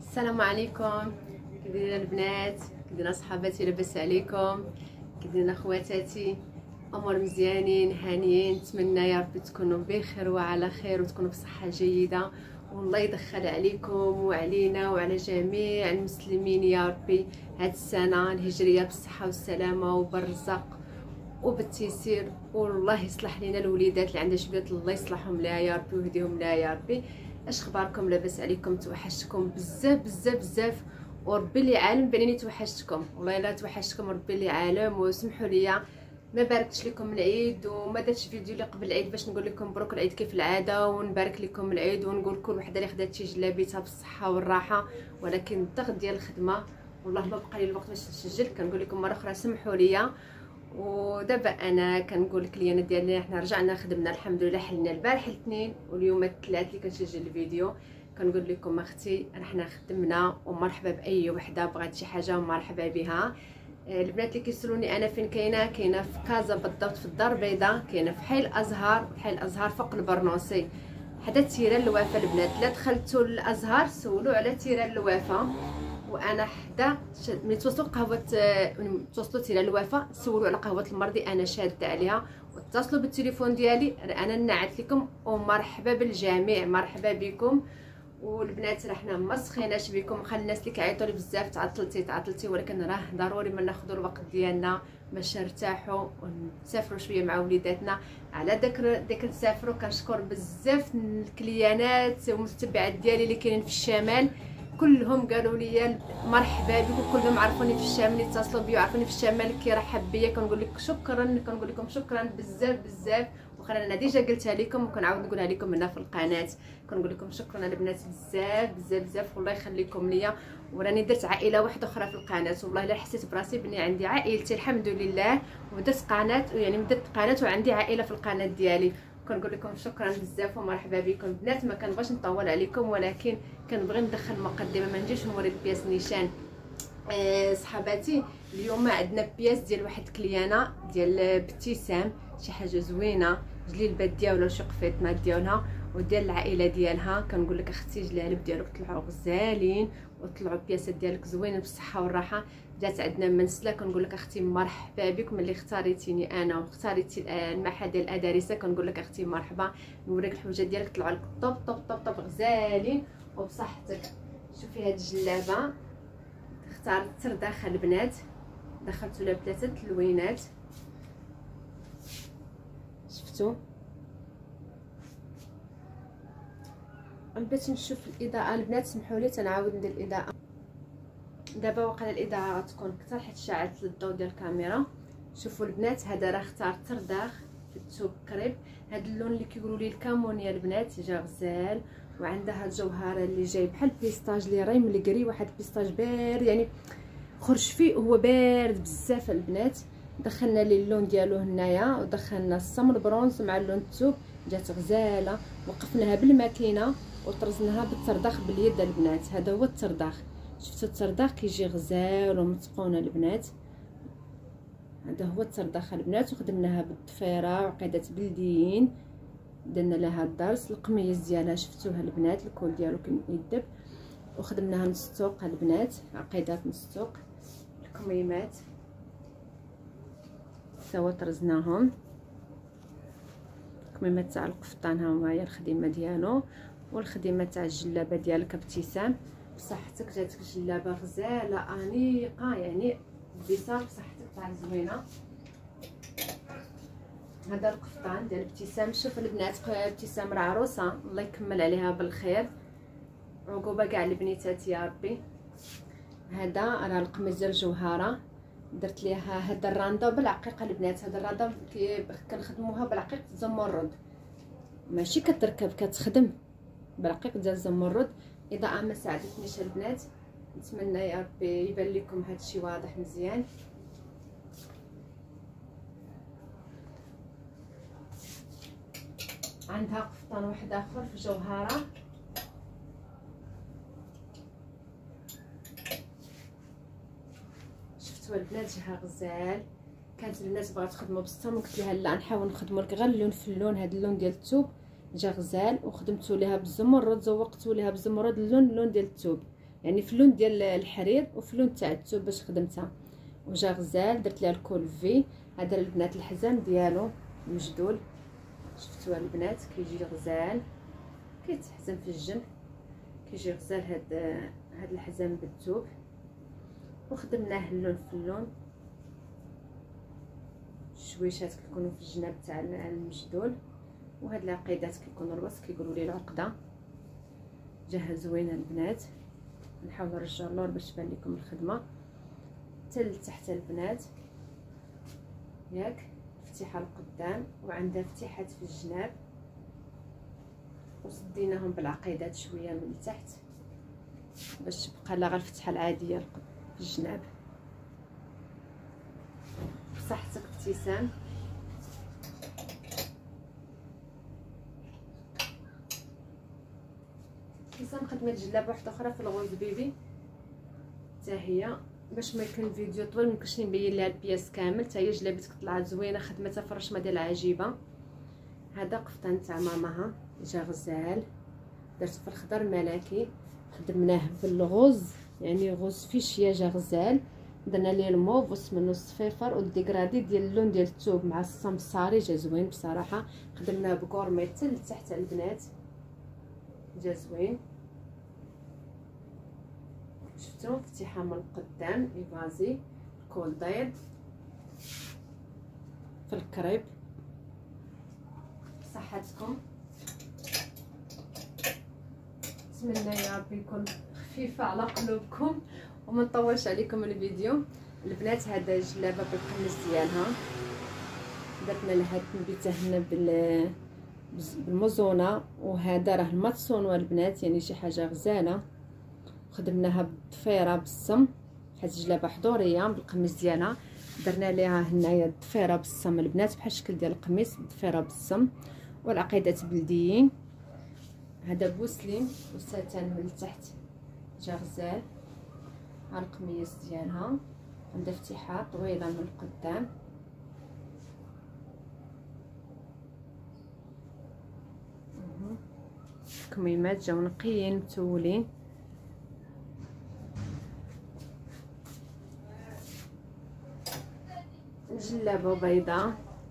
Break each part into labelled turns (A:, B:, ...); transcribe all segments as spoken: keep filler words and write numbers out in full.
A: السلام عليكم. كي دايرين البنات؟ كي دايرين صحاباتي؟ لاباس عليكم؟ كي دايرين اخواتاتي؟ امور مزيانين هانيين؟ نتمنى يا ربي تكونوا بخير وعلى خير وتكونوا بصحه جيده، والله يدخل عليكم وعلينا وعلى جميع المسلمين يا ربي هاد السنه الهجريه بالصحه والسلامه وبالرزق وبالتيسير، والله يصلح لينا الوليدات اللي عندها شبيات، الله يصلحهم لها يا ربي ويهديهم لها يا ربي. اش اخباركم؟ لاباس عليكم؟ توحشتكم بزاف بزاف بزاف، وربي اللي عالم بانني توحشتكم، والله الا توحشتكم ربي اللي عالم. وسمحوا لي ما باركتش لكم العيد وما درتش فيديو اللي قبل العيد باش نقول لكم مبروك العيد كيف العاده ونبارك لكم العيد ونقول كل وحده اللي خدات شي جلابيتها بالصحه والراحه، ولكن الضغط ديال الخدمه والله ما بقى لي الوقت باش نسجل. كنقول لكم مره اخرى سمحوا لي. ودابا انا كنقول لك الكليانات ديالنا حنا رجعنا خدمنا الحمد لله، حلنا البارح الاثنين واليوم الثلاث اللي كنسجل الفيديو. كنقول لكم اختي حنا خدمنا ومرحبا باي وحده بغات شي حاجه مرحبا بها. البنات اللي كيسولوني انا فين كاينه، كاينه في كازا بالضبط في الدار البيضاء، كاينه في حي الازهار، حي الازهار فوق البرنوسي حدا تيران الوفا. البنات لا دخلتوا للازهر سولوا على تيران الوفا، وانا حدا ملي توصلوا قهوه ملي توصلوا تيران الوفا سولوا على قهوه المرضي، انا شاده عليها. واتصلوا بالتليفون ديالي انا نعت لكم، ومرحبا بالجميع مرحبا بكم. والبنات راه حنا ما سخيناش بكم، خلي الناس اللي كيعيطوا لي بزاف تعطلتي تعطلتي، ولكن راه ضروري ما ناخذوا الوقت ديالنا باش نرتاحوا ونسافروا شويه مع وليداتنا. على ذكر ذكر نسافروا كنشكر بزاف الكليانات والمتبعات ديالي اللي كاينين في الشمال، كلهم قالوا لي مرحبا بكم، كلهم عرفوني في الشمال، اتصلوا بيا عرفوني في الشمال كيرحب بيا. كنقول لك شكرا، كنقول لكم شكرا بزاف بزاف. وخا انا ديجا قلتها لكم وكنعاود نقولها لكم هنا في القناه، كنقول لكم شكرا البنات بزاف بزاف بزاف، والله يخليكم ليا. وراني درت عائله واحده اخرى في القناه، والله الا حسيت براسي بني عندي عائلتي الحمد لله، ودرت قناه يعني درت قناه وعندي عائله في القناه ديالي. كنقول لكم شكرا بزاف ومرحبا بكم بنات. ما كنبغيش نطول عليكم، ولكن كنبغي ندخل مقدمه، ما نجيش نوري البياس نيشان. أه صحباتي اليوم عندنا بياس ديال واحد كليانه ديال ابتسام، شي حاجه زوينه، جليلبات ديالها ولا شي قفيطنات ديالها وديال العائله ديالها. كنقول لك اختي جلالب ديالك طلعوا غزالين وطلعوا بياسات ديالك زوينين بالصحه والراحه. جات عندنا منسله، كنقول لك اختي مرحبا بك، ملي اختاريتيني انا واختاريتي المحل ديال الادارسه كنقول لك اختي مرحبا. نوريك الحويجات ديالك طلعوا لك طوب طوب طوب طوب غزالين وبصحتك. شوفي هاد الجلابه اختارت ترداخه البنات، دخلت لها ثلاثه تلوينات شفتوا. بغيت نشوف الاضاءه البنات، سمحوا لي تنعاود ندير الاضاءه دابا. واقيلا الاضاءه غتكون اكثر حيت شعلت الضوء ديال الكاميرا. شوفوا البنات هذا راه اختارت ترداخ في الثوب كريب، هذا اللون اللي كيقولوا ليه الكامونيا البنات، جا غزال. وعندها هاد الجوهره اللي جاي بحال بيستاج اللي راي من الكري، واحد بيستاج بارد يعني خرج فيه هو بارد بزاف البنات. دخلنا ليه اللون ديالو هنايا، ودخلنا السمر برونز مع اللون الثوب، جات غزاله. وقفناها بالماكينه وطرزناها بالترداخ باليد البنات. هذا هو الترداخ، شفتوا الترداخ كيجي غزال ومتقون البنات. هذا هو الترداخ البنات. وخدمناها بالضفيره وعقيدات بلديين، درنا لها الدرس. القميص ديالها شفتوها البنات، الكول ديالو كيدب. وخدمناها مستوق البنات، عقيدات مستوق. الكميمات سوا طرزناهم، الكميمات تاع القفطان ها هما هي الخدمه ديالو. والخدمه تاع الجلابه ديالك ابتسام بصحتك، جاتك جلابه غزاله انيقه يعني بصح بصحتك تاع زوينه. هذا القفطان ديال ابتسام. شوف البنات ابتسام راه عروسه، الله يكمل عليها بالخير، عقوبه كاع البنيتات يا ربي. هذا راه القميص ديال الجوهره، درت ليها هذا الراندا بالعقيقه البنات. هذا الراندا كنخدموها بالعقيق الزمرد، ماشي كتركب كتخدم بالعقيق ديال الزمرد. اضاءه ما ساعدتنيش البنات، نتمنى يا ربي يبان لكم هذا الشيء واضح مزيان. عندها قفطان واحد اخر في جوهره، شفتوا البنات جها غزال. كانت البنات بغات تخدموا بالصم، قلت لها لا نحاول نخدموا لك غير اللون في اللون، هذا اللون ديال الثوب جا غزال. وخدمتو ليها بالزمرد، زوقتو ليها بالزمرد اللون اللون ديال الثوب، يعني في اللون ديال الحرير وفي اللون تاع الثوب باش خدمتها. وجا غزال درت لها الكول في. هذا البنات الحزام ديالو مجدول، شفتوها البنات كيجي غزال، كيتحزم في الجنب، كيجي غزال هاد هاد الحزام بالثوب. وخدمناه اللون في اللون، الشويشات كيكونوا في الجناب تاع المجدول. وهاد العقيدات كيكونوا الوسط كيقولوا ليه العقده. جاها زوينه البنات. نحاول نرجع اللور باش تبان لكم الخدمه حتى لتحت البنات، ياك فتحه القدام وعندها فتحات في الجناب، وسديناهم بالعقيدات شويه من التحت باش تبقى لها غير الفتحه العاديه في الجناب. بصحتك ابتسام. ابتسام خدمت جلابه واحده اخرى في الغوز بيبي حتى هي، باش ما يكون الفيديو طويل ميمكنش نبين لها البياس كامل. حتى هي جلابتك طلعت زوينه، خدمتها في الرشمه ديال عجيبه. هذا قفطان تاع ماماها جا غزال، درت في الخضر ملكي، خدمناه بالغوز يعني غوز فيشيا جا غزال. درنا ليه الموف وسمنو الصفيفر والديكرادي ديال اللون ديال الثوب مع السمساري، جا زوين بصراحه. خدمناه بكورميت حتى لتحت البنات، جا زوين. شفتوا فتحه من القدام ايفازي كول داير في الكريب. بصحتكم، نتمنى يا ربي يكون خفيفه على قلوبكم وما نطولش عليكم الفيديو. البنات هذا الجلابه بالقميص ديالها، درتنا لها التنبيته هنا بال بالمزونه، وهذا راه الماتسون البنات يعني شي حاجه غزاله. خدمناها بالضفيره بالصم حيت جلابه حضوريه بالقميص ديالها. درنا ليها هنايا الضفيره بالصم البنات بحال الشكل ديال القميص بالضفيره بالصم، والعقيدات بلديين. هذا بوسليم وساتان من التحت جا غزال. ها القميص ديالها عندها فتحه طويله من القدام. الكميمات جاو نقيين متولين. جلابه بيضاء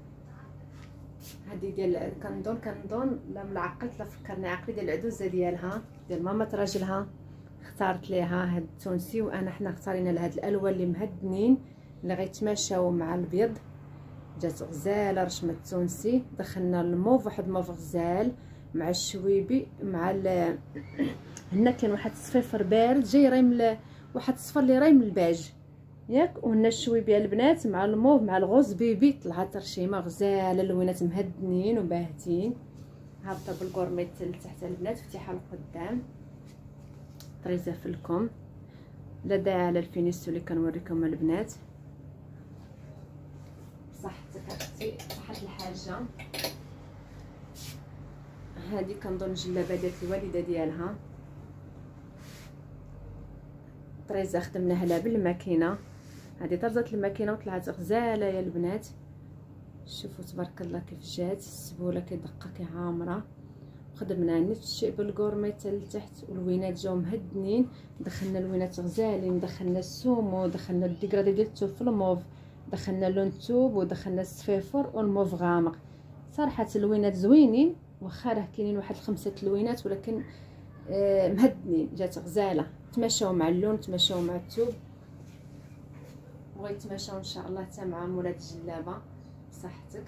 A: هذه ديال كنظن كنظن لا ملعقلت لا فكرني عقلي ديال العدوزه ديالها ديال ماما راجلها. اختارت ليها هاد التونسي، وانا حنا اختارينا لهاد الالوان اللي مهدنين اللي غيتماشاو مع الابيض. جات غزاله رشمه التونسي. دخلنا الموف، واحد موف غزال مع الشويبي مع ال هنا كاين واحد الصفيفر بارد جاي رايم واحد الصفر اللي رايم الباج ياك، وهنا الشويبي البنات مع الموف مع الغوز بيبي. طلعت رشيمه غزاله، اللوينات مهدنين وباهتين. هابطه بالكورميت لتحت البنات، فتحه القدام طريزه في الكم. لا داعي على الفينيسو اللي كنوريكم البنات. بصحتك اختي صحه الحاجه. هذه كنظن جلابه ديال الوالده ديالها، طريزه خدمناها لها بالماكينه. هذه طرزات الماكينه وطلعت غزاله يا البنات. شوفوا تبارك الله كيف جات السبوله كيدقه كعامره. خدمنا نفس الشيء بالكورميت لتحت، والوينات جاو مهدنين. دخلنا الوينات غزالين، دخلنا السومو، دخلنا الديكرادي ديال الثوب في الموف، دخلنا لون الثوب، ودخلنا الصفيفر والموف غامق. صراحه الوينات زوينين، واخا راه كاينين واحد خمسه الوينات ولكن آه مهدنين. جات غزاله، تماشاو مع اللون، تماشاو مع الثوب، وغيتماشاو ان شاء الله حتى مع مولات الجلابه. بصحتك.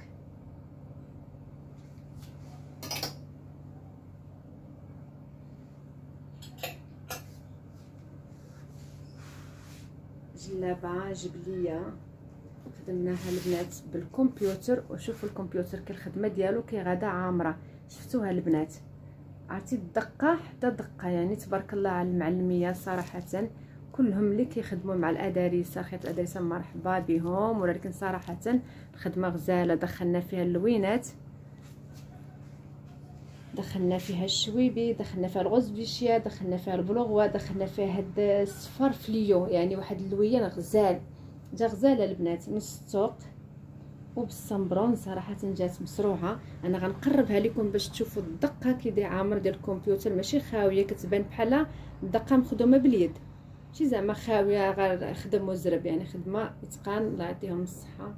A: جلابه جبليه خدمناها البنات بالكمبيوتر، وشوفوا الكمبيوتر كالخدمه ديالو كي غادا عامره. شفتوها البنات؟ عرفتي الدقه حتى دقه، يعني تبارك الله على المعلميه صراحه. كلهم اللي كيخدموا مع الادارسه خيط الادارسه مرحبا بهم، ولكن صراحه الخدمه غزاله. دخلنا فيها اللوينات، دخلنا فيها الشويبي، دخلنا فيها الغوز بيشيا، دخلنا فيها البلوغوا، دخلنا فيها هاد الصفر فليو، يعني واحد اللوين غزال. جا غزاله البنات من السوق وبالصمبرون صراحه جات مسروعه. انا غنقربها لكم باش تشوفوا الدقه كي داير عامر ديال الكمبيوتر، ماشي خاويه كتبان بحال الدقه مخدومه باليد. شي زعما خاويه غير خدم وزرب، يعني خدمه اتقان. الله يعطيهم الصحه.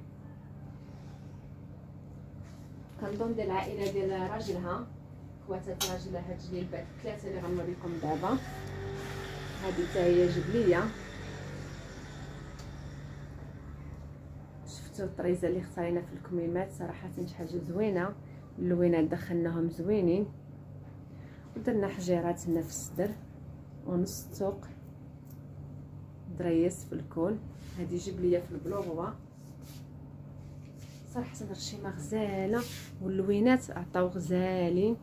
A: كنظن ديال العائله ديال راجلها، خواتات راجلها، هاد الجليبات ثلاثه اللي غنوريكم دابا. هذه حتى هي جبليه. شفتوا الطريزه اللي اختارينا في الكميمات، صراحه شي حاجه زوينه. اللوينات دخلناهم زوينين، ودرنا حجيرات هنا في الصدر ونص الثوق دريس في الكول. هذه جبليه في البلوغوا، صراحه الرشيمه غزاله واللوينات عطاو غزالين.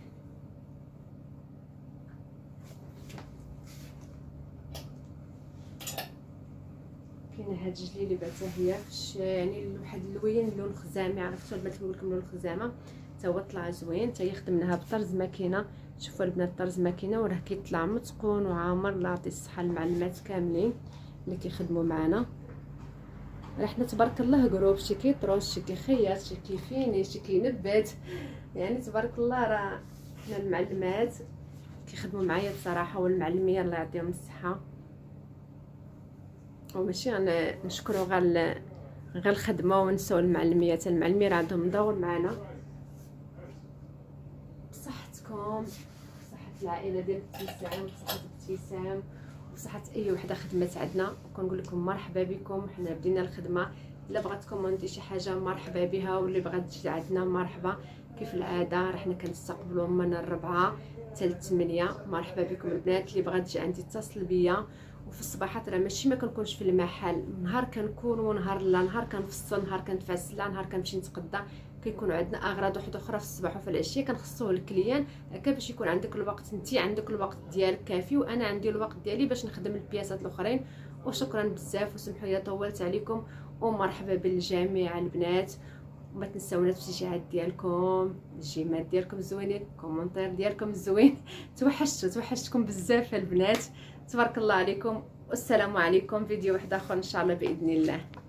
A: كاينه هاد الجليبه حتى هي يعني واحد اللوين لون خزامي، عرفتوا البنات نقول لكم لون الخزامه حتى هو طلع زوين. حتى هي خدمناها بطرز ماكينه. شوفوا البنات طرز ماكينه وراه كيطلع متقون وعامر. الله يعطي الصحه للمعلمات كاملين اللي كيخدموا معنا. راه حنا تبارك الله جروب، شي كيطروش، شي كيخيط، شي كيفيني، شي كينبت، يعني تبارك الله. راه حنا المعلمات كيخدموا معايا بصراحه، والمعلميه الله يعطيهم الصحه. وماشي نشكروا غير غير الخدمه ونساو المعلميات. المعلمين راه عندهم دور معنا. بصحتكم، بصحه العائله ديال ابتسام، بصحه ابتسام، بصحه اي وحده خدمت عندنا. وكنقول لكم مرحبا بكم. حنا بدينا الخدمه. الا بغات كوموندي شي حاجه مرحبا بها، واللي بغات تجي عندنا مرحبا. كيف العاده راه حنا كنستقبلوا من الربعه حتى الثمانية. مرحبا بكم البنات. اللي بغات تجي عندي اتصل بيا. وفي الصباحات راه ماشي ما كنكونش في المحل، نهار كنكون ونهار لا، نهار كنفصل، نهار كنتفاصل، نهار كنمشي نتقدى. كيكونوا عندنا اغراض وحده اخرى في الصباح وفي العشيه كنخصوه الكليان هكا باش يكون عندك الوقت، انت عندك الوقت ديالك كافي وانا عندي الوقت ديالي باش نخدم البياسات الاخرين. وشكرا بزاف وسمحوا لي طولت عليكم. ومرحبا بالجميع البنات. وما تنساوناش التشجيعات ديالكم، الجيمات ديالكم زوينين، الكومونتير ديالكم زوين. توحشتوا توحشتكم بزاف البنات. تبارك الله عليكم. والسلام عليكم. فيديو واحد اخر ان شاء الله باذن الله.